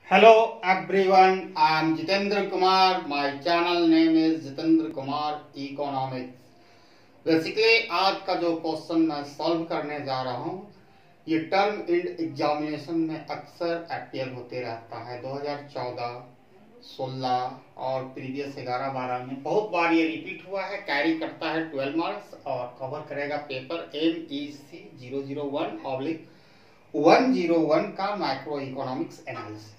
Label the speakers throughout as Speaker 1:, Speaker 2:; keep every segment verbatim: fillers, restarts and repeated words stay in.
Speaker 1: Hello everyone, I am Jitendra Kumar. My channel name is Jitendra Kumar Economics. Basically आज का जो question मैं solve करने जा रहा हूँ ये टर्म इंड एग्जामिनेशन में अक्सर अपियर होते रहता है। दो हज़ार चौदह, सोलह और प्रीवियस ग्यारह बारह में बहुत बार ये रिपीट हुआ है। कैरी करता है ट्वेल्व मार्क्स और कवर करेगा paper M E C zero zero one oblique one zero one का micro economics analysis.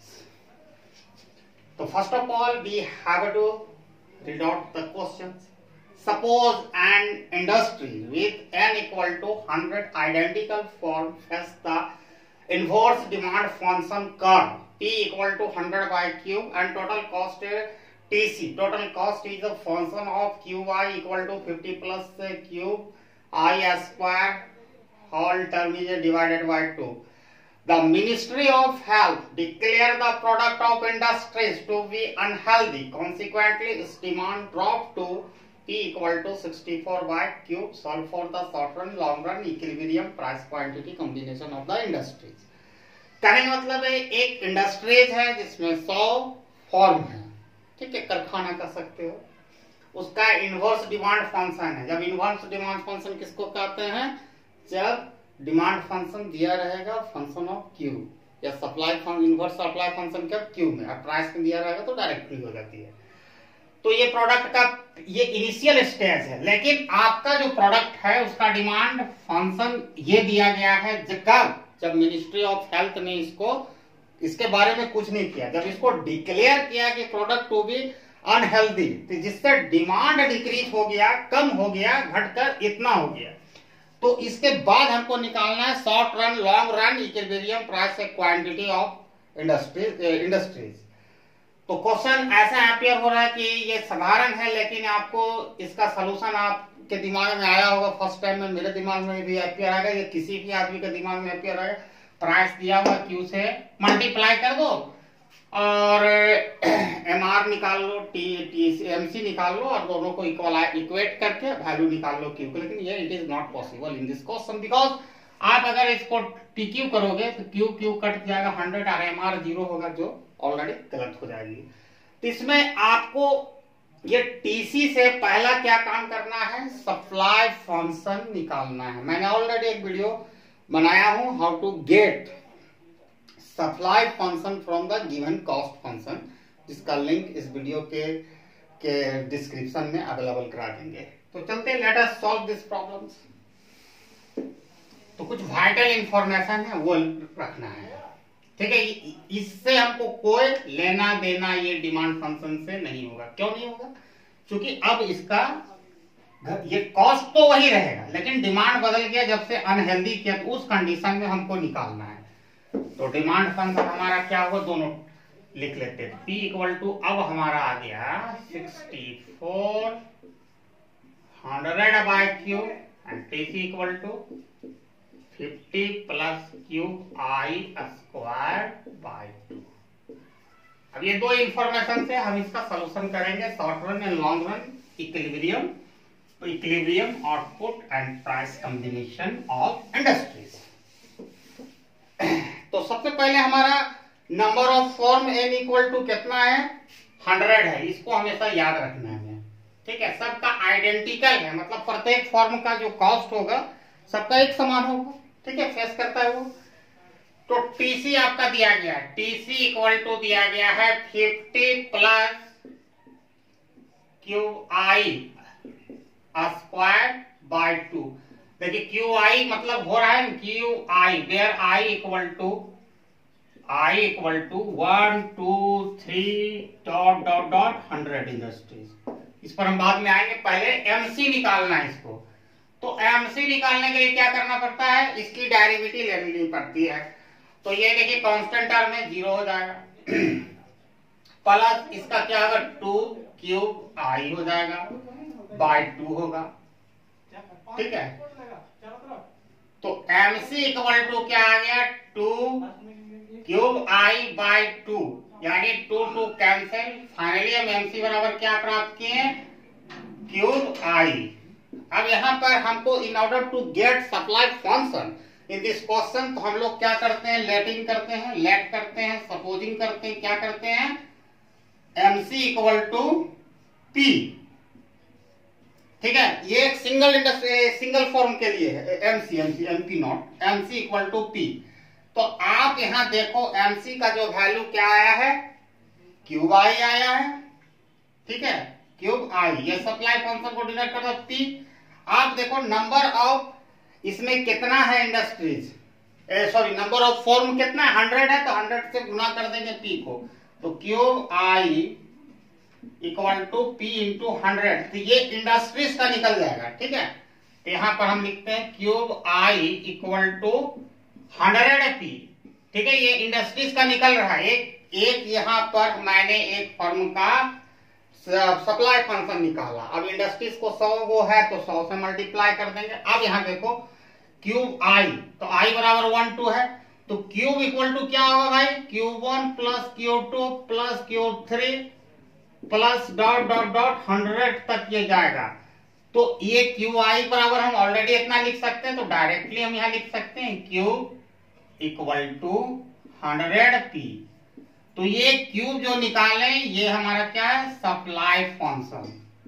Speaker 1: So first of all, we have to read out the questions. Suppose an industry with n equal to one hundred identical form has the inverse demand function curve P equal to one hundred by Q and total cost T C. Total cost is a function of Q I equal to fifty plus Q I square. Whole term is divided by two. The Ministry of Health declared the product of industries to be unhealthy. Consequently, its demand dropped to P equal to sixty-four by Q. Solve for the short run, long run equilibrium price quantity combination of the industries. कहने का मतलब है एक industries है जिसमें सौ form है, ठीक है, कारखाना कर सकते हो। उसका इनवर्स डिमांड फंक्शन है। जब इनवर्स डिमांड फंक्शन किसको कहते हैं? जब डिमांड फंक्शन दिया रहेगा फंक्शन ऑफ क्यू या supply function inverse supply function का क्यू में और प्राइस में दिया रहेगा तो डायरेक्टली हो जाती है। तो ये प्रोडक्ट का ये इनिशियल स्टेज है, लेकिन आपका जो प्रोडक्ट है उसका डिमांड फंक्शन ये दिया गया है जब जब मिनिस्ट्री ऑफ हेल्थ ने इसको इसके बारे में कुछ नहीं किया, जब इसको डिक्लेयर किया कि प्रोडक्ट टू बी अनहेल्दी, तो जिससे डिमांड डिक्रीज हो गया, कम हो गया, घटकर इतना हो गया। तो इसके बाद हमको निकालना है short run, long run equilibrium price quantity of industries industries तो क्वेश्चन ऐसा अपियर हो रहा है कि ये साधारण है, लेकिन आपको इसका सलूशन आपके दिमाग में आया होगा। फर्स्ट टाइम में मेरे दिमाग में भी अपियर आएगा, ये किसी भी आदमी के दिमाग में अपियर आएगा। प्राइस दिया हुआ क्यू से मल्टीप्लाई कर दो और एम आर निकाल लो, टी टी एम सी निकाल लो और दोनों को इक्वल इक्वेट करके वैल्यू निकाल लो क्यू को। लेकिन ये it is not possible in this question, because आप अगर इसको टी क्यू करोगे तो क्यू क्यू कट जाएगा हंड्रेड और एम आर जीरो होगा, जो ऑलरेडी गलत हो जाएगी। तो इसमें आपको ये टीसी से पहला क्या काम करना है? सप्लाई फंक्शन निकालना है। मैंने ऑलरेडी एक वीडियो बनाया हूं how to get supply function from the given cost function, जिसका लिंक इस वीडियो के के डिस्क्रिप्शन में अवेलेबल करा देंगे। तो चलते हैं, let us solve this problems. तो कुछ वाइटल इंफॉर्मेशन है वो रखना है, ठीक है। इससे हमको कोई लेना देना ये डिमांड फंक्शन से नहीं होगा। क्यों नहीं होगा? क्योंकि अब इसका ये कॉस्ट तो वही रहेगा, लेकिन डिमांड बदल गया जब से अनहेल्दी किया, तो उस कंडीशन में हमको निकालना है। तो डिमांड फंक्शन हमारा क्या हो, दोनों लिख लेते हैं। P इक्वल टू अब हमारा आ गया sixty four hundred by Q and T C equal to fifty plus Q I square by two. अब ये दो इंफॉर्मेशन से हम इसका सॉल्यूशन करेंगे, short run and long run equilibrium equilibrium output and price combination of industries. तो सबसे पहले हमारा number of firm n equal to कितना है? हंड्रेड है। इसको हमेशा याद रखना है, ठीक है। सबका आइडेंटिकल है, मतलब प्रत्येक फॉर्म का जो कॉस्ट होगा सबका एक समान होगा, ठीक है, फेस करता है वो। तो टीसी आपका दिया गया है, टीसी इक्वल टू दिया गया है fifty plus Q I square by two. देखिए क्यू आई मतलब हो रहा है Q I, where I equal to I equal to one two three dot dot dot hundred industries. इस पर हम बाद में आएंगे, पहले एमसी निकालना है इसको। तो एमसी निकालने के लिए क्या करना पड़ता है? इसकी डेरिवेटिव लेनी पड़ती है। तो ये देखिए कांस्टेंट टर्म में जीरो हो जाएगा प्लस इसका क्या होगा? टू क्यूब आई हो जाएगा बाय टू होगा, ठीक है। तो एमसी इक्वल टू क्या आ गया? Two cube I by two, यानी टू टू कैंसिल। फाइनली हम एमसी बराबर क्या प्राप्त किए? Cube I. अब यहाँ पर हमको in order to get supply function in this question. तो हम लोग क्या करते हैं, लेटिंग करते हैं, लेट करते हैं, सपोजिंग करते हैं, क्या करते हैं, एमसी इक्वल टू पी। ठीक है, ये एक सिंगल इंडस्ट्री सिंगल फॉर्म के लिए है, MC MC MP not, MC equal to P. तो आप यहां देखो एमसी का जो वैल्यू क्या आया है, क्यूब आई आया है। ठीक है, क्यूब आई, ये सप्लाई फंक्शन को डिनोट करता है पी। आप देखो नंबर ऑफ इसमें कितना है industries, sorry number of firm कितना है, हंड्रेड है, तो हंड्रेड से गुना कर देंगे पी को, तो cube I equal to P into hundred. तो ये इंडस्ट्रीज का निकल जाएगा। ठीक है, तो यहां पर हम लिखते हैं cube I equal to hundred P. ठीक है, ये इंडस्ट्रीज का निकल रहा है। एक एक यहां पर मैंने एक फर्म का सप्लाई फंक्शन निकाला। अब इंडस्ट्रीज को सौ वो है तो सौ से मल्टीप्लाई कर देंगे। अब यहां देखो क्यूब आई, तो आई बराबर वन टू है, तो क्यूब इक्वल टू क्या होगा भाई, cube one plus cube two plus cube three plus dot dot dot hundred तक ये जाएगा। तो ये क्यू आई बराबर हम ऑलरेडी इतना लिख सकते हैं, तो डायरेक्टली हम यहां लिख सकते हैं cube equal to hundred P. तो ये क्यूब जो निकाले ये हमारा क्या है, सप्लाई फंक्शन।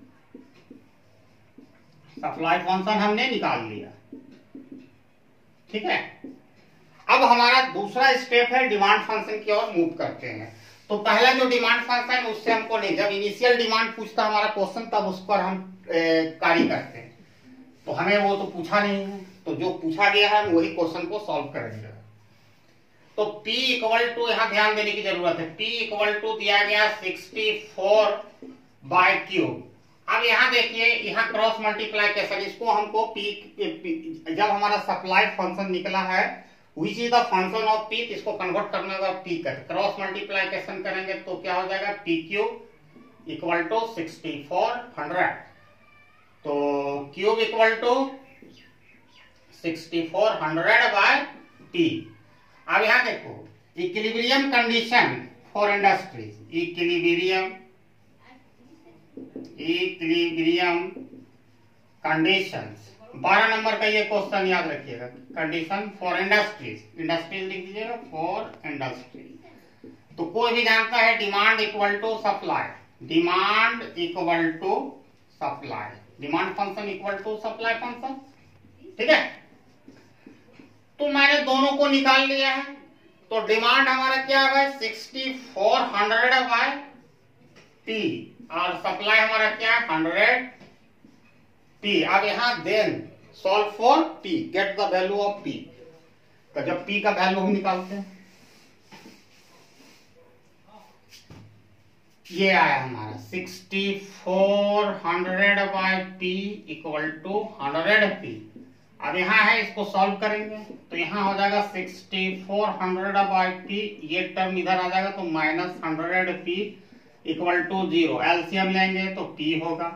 Speaker 1: सप्लाई फंक्शन हमने निकाल लिया। ठीक है, अब हमारा दूसरा स्टेप है डिमांड फंक्शन की ओर मूव करते हैं। तो पहला जो डिमांड फंक्शन उससे हमको नहीं, जब इनिशियल डिमांड पूछता हमारा क्वेश्चन तब उस पर हम कार्य करते हैं। तो हमें वो तो पूछा नहीं है, तो जो पूछा गया है हम वही क्वेश्चन को सॉल्व करेंगे। तो P इक्वल टू, यहां ध्यान देने की जरूरत है, P इक्वल टू दिया गया सिक्सटी फोर बाय क्यूब। अब यहां देखिए, यहां क्रॉस मल्टीप्लाइकेशन, इसको हमको P, जब हमारा सप्लाई फंक्शन निकला है which is the function of P, इसको कन्वर्ट करने का P कर क्रॉस मल्टीप्लाइकेशन करेंगे तो क्या हो जाएगा, P cube equal to sixty four hundred. तो cube equal to sixty four hundred by P। अब यहां देखो equilibrium condition for industries, equilibrium equilibrium conditions, बारह नंबर का ये क्वेश्चन याद रखिएगा। कंडीशन फॉर इंडस्ट्रीज, इंडस्ट्रीज लिख दीजिएगा, फॉर इंडस्ट्री। तो कोई भी जानता है demand equal to supply, demand equal to supply, demand function equal to supply function. ठीक है, तो मैंने दोनों को निकाल लिया है। तो डिमांड हमारा क्या है, sixty four hundred by P, और सप्लाई हमारा क्या है, हंड्रेड पी। अब यहां then solve for P, get the value of P. तो जब पी का वैल्यू हम निकालते हैं, ये आया हमारा sixty four hundred by P equal to hundred P. अब यहाँ है, इसको सॉल्व करेंगे तो यहाँ हो जाएगा sixty four hundred by P, ये टर्म इधर आ जाएगा तो minus hundred P equal to zero. LCM लेंगे तो पी होगा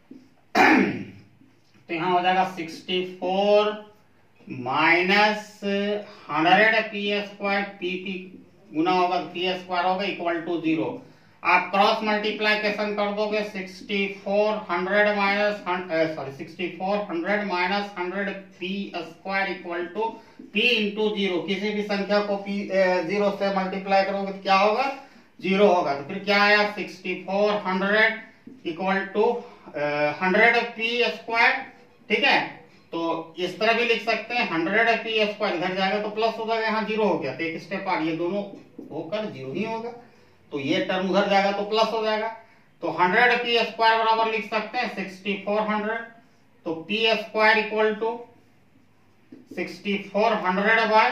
Speaker 1: तो यहाँ हो जाएगा sixty four minus hundred P square, P P गुना होगा तो पी स्क्वायर होगा इक्वल टू जीरो। आप क्रॉस मल्टीप्लाइकेशन कर दोगे, sixty four hundred minus sorry sixty four hundred minus hundred P square equal to P into zero. किसी भी संख्या को पी जीरो से मल्टीप्लाई करोगे तो क्या होगा, जीरो होगा। तो फिर क्या आया, sixty four hundred equal to hundred P square. ठीक है, तो इस तरह भी लिख सकते हैं, हंड्रेड पी स्क्वायर इधर जाएगा तो प्लस हो जाएगा, यहाँ जीरो हो गया तो एक स्टेप आ, ये दोनों होकर जीरो ही होगा, तो ये टर्म उधर जाएगा तो प्लस हो जाएगा। तो हंड्रेड पी स्क्वायर बराबर लिख सकते हैं सिक्सटी फोर हंड्रेड, तो P square equal to sixty four hundred by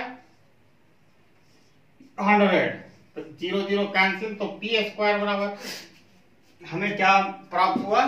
Speaker 1: hundred, तो जीरो जीरो कैंसिल, तो पी स्क्वायर बराबर हमें क्या प्राप्त हुआ,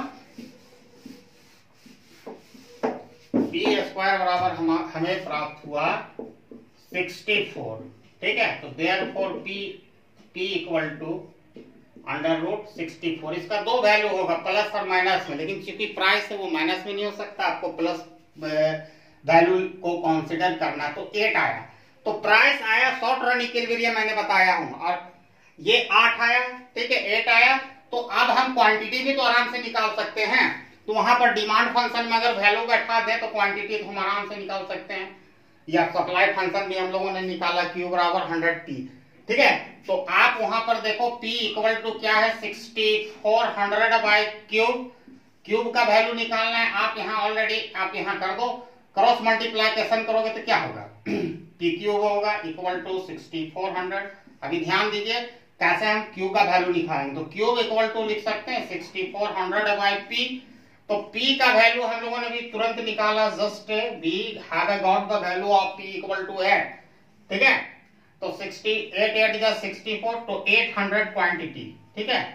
Speaker 1: पी स्क्वायर बराबर हम हमें प्राप्त हुआ सिक्सटी फोर। ठीक है, तो therefore P P equal to under root sixty four. इसका दो वैल्यू होगा, प्लस और माइनस में, लेकिन चूंकि प्राइस है वो माइनस में नहीं हो सकता, आपको प्लस वैल्यू को कंसीडर करना। तो एट आया, तो प्राइस आया शॉर्ट रन इक्विलिब्रियम मैंने बताया हूं, और ये आठ आया। ठीक है, एट आया। तो अब हम क्वांटिटी भी तो आराम से निकाल सकते हैं। तो वहां पर डिमांड फंक्शन में अगर वैल्यू बैठा दे तो क्वांटिटी तो हम आराम से निकाल सकते हैं। या सप्लाई फंक्शन भी हम लोगों ने निकाला Q बराबर हंड्रेड टी। ठीक है, तो आप वहां पर देखो P इक्वल टू क्या है, sixty four hundred by cube. Cube का वैल्यू निकालना है, आप यहाँ ऑलरेडी आप यहाँ कर दो, क्रॉस मल्टीप्लिकेशन करोगे तो क्या होगा, P क्यूब होगा equal to sixty four hundred. अभी ध्यान दीजिए कैसे हम Q का वैल्यू निकालेंगे, तो क्यूब इक्वल टू लिख सकते हैं sixty four hundred by P। तो P का वैल्यू हम लोगों ने भी तुरंत निकाला, just we have got the value of P equal to eight. ठीक है, तो sixty eight eight is sixty four, तो एट हंड्रेड क्वांटिटी। ठीक है,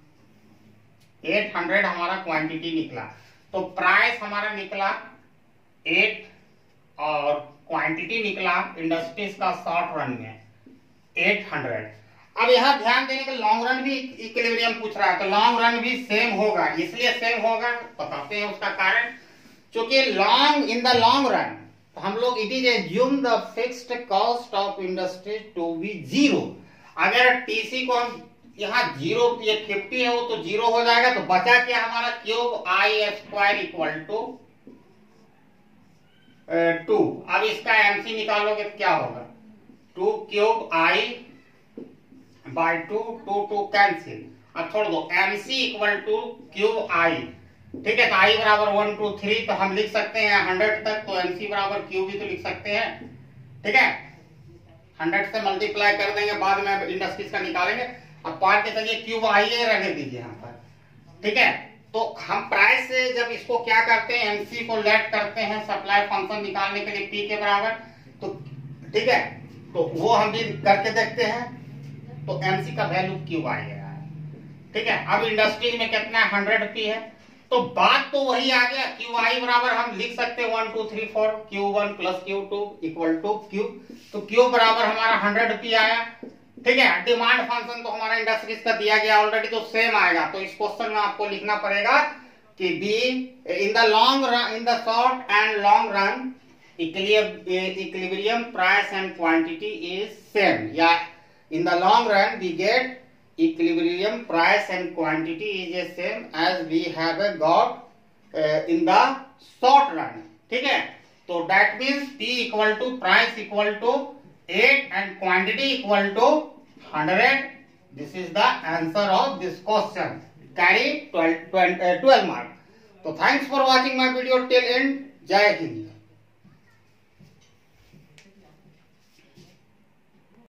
Speaker 1: एट हंड्रेड हमारा क्वांटिटी निकला। तो प्राइस हमारा निकला एट और क्वांटिटी निकला इंडस्ट्रीज का शॉर्ट रन में एट हंड्रेड। अब यहां ध्यान देने के लॉन्ग रन भी इक्विलिब्रियम पूछ रहा है, तो लॉन्ग रन भी सेम होगा। इसलिए सेम होगा, बताते हैं उसका कारण, क्योंकि long in the long run हम लोग it is assume the fixed cost of industry to be zero. अगर टीसी को हम यहाँ जीरो, ये फिफ्टी है वो तो जीरो हो जाएगा, तो बचा क्या हमारा cube I square equal to two. अब इसका एमसी निकालोगे तो क्या होगा, two cube I by two, two two cancel, अब छोड़ दो, MC equal to cube I. ठीक है, तो आई बराबर वन टू थ्री, तो हम लिख सकते हैं हंड्रेड तक, तो एमसी बराबर क्यू भी तो लिख सकते हैं। ठीक है, हंड्रेड से मल्टीप्लाई कर देंगे, बाद में इंडस्ट्रीज का निकालेंगे। अब पार के चलिए क्यूब आई रहने दीजिए यहाँ पर। ठीक है, तो हम प्राइस से जब इसको क्या करते हैं, एमसी को लेट करते हैं सप्लाई फंक्शन निकालने के लिए पी के बराबर, तो ठीक है, तो वो हम भी करके देखते हैं, तो एमसी का वैल्यू क्यूब आई है। ठीक है, अब इंडस्ट्रीज में कितना है, हंड्रेड पी है, तो बात तो वही आ गया, क्यू आई बराबर हम लिख सकते हैं one two three four, Q one plus Q two equal to Q, तो क्यू बराबर हमारा हंड्रेड पी आया। ठीक है, डिमांड फंक्शन तो हमारा इंडस्ट्रीज का दिया गया ऑलरेडी, तो सेम आएगा। तो इस क्वेश्चन में आपको लिखना पड़ेगा कि be in the long run, in the short and long run equilibrium price and quantity is same, या in the long run we get equilibrium price and quantity is the same as we have got uh, in the short run. ठीक है, तो that means P equal to price equal to eight and quantity equal to hundred. This is the answer of this question. Carry twelve, twelve, uh, twelve mark. So thanks for watching my video till end. Jai Hind.